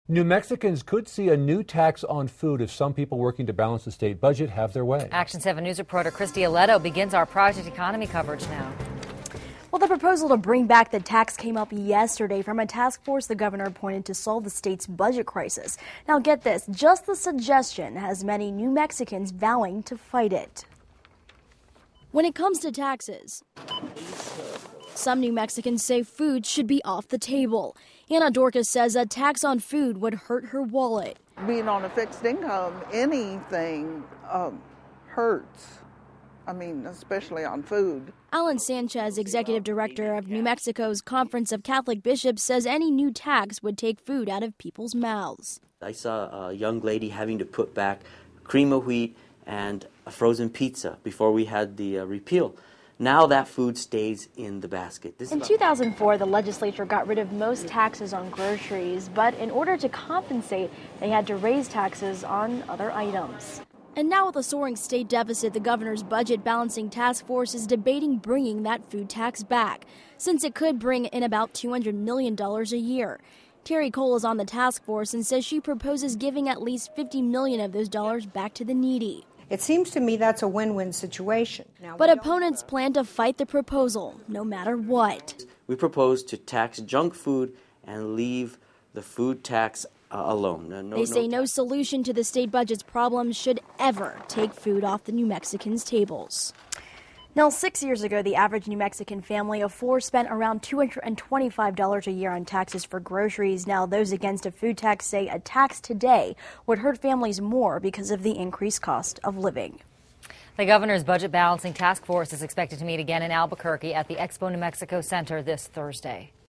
New Mexicans could see a new tax on food if some people working to balance the state budget have their way. Action 7 News reporter Christy Aletto begins our Project Economy coverage now. Well, the proposal to bring back the tax came up yesterday from a task force the governor appointed to solve the state's budget crisis. Now get this, just the suggestion has many New Mexicans vowing to fight it. When it comes to taxes, some New Mexicans say food should be off the table. Anna Dorcas says a tax on food would hurt her wallet. Being on a fixed income, anything hurts. I mean, especially on food. Alan Sanchez, executive director of New Mexico's Conference of Catholic Bishops, says any new tax would take food out of people's mouths. I saw a young lady having to put back cream of wheat and a frozen pizza before we had the repeal. Now that food stays in the basket. In 2004, the legislature got rid of most taxes on groceries, but in order to compensate, they had to raise taxes on other items. And now with a soaring state deficit, the governor's budget balancing task force is debating bringing that food tax back, since it could bring in about $200 million a year. Terry Cole is on the task force and says she proposes giving at least $50 million of those dollars back to the needy. It seems to me that's a win-win situation. But opponents plan to fight the proposal, no matter what. We propose to tax junk food and leave the food tax alone. They say no solution to the state budget's problems should ever take food off the New Mexicans' tables. Now, 6 years ago, the average New Mexican family of four spent around $225 a year on taxes for groceries. Now, those against a food tax say a tax today would hurt families more because of the increased cost of living. The governor's budget balancing task force is expected to meet again in Albuquerque at the Expo New Mexico Center this Thursday.